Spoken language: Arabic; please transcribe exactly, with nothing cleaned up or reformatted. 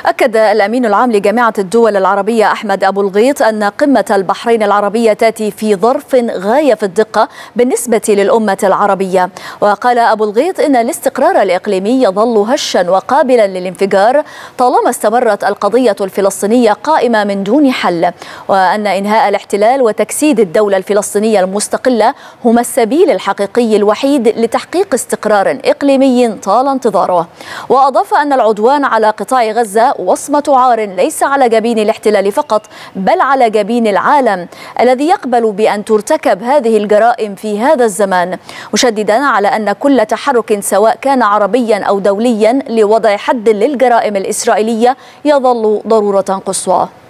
أكد الأمين العام لجامعة الدول العربية أحمد أبو الغيط أن قمة البحرين العربية تأتي في ظرف غاية في الدقة بالنسبة للأمة العربية. وقال أبو الغيط إن الاستقرار الإقليمي يظل هشا وقابلا للانفجار طالما استمرت القضية الفلسطينية قائمة من دون حل، وأن إنهاء الاحتلال وتجسيد الدولة الفلسطينية المستقلة هما السبيل الحقيقي الوحيد لتحقيق استقرار إقليمي طال انتظاره. وأضاف أن العدوان على قطاع غزة وصمة عار ليس على جبين الاحتلال فقط بل على جبين العالم الذي يقبل بأن ترتكب هذه الجرائم في هذا الزمان، مشددا على أن كل تحرك سواء كان عربيا أو دوليا لوضع حد للجرائم الإسرائيلية يظل ضرورة قصوى.